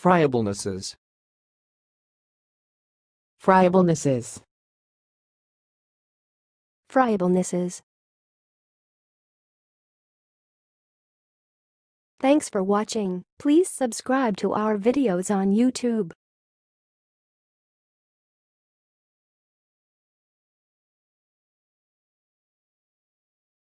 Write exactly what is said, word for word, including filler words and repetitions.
friablenesses, friablenesses, friablenesses. Thanks for watching. Please subscribe to our videos on YouTube.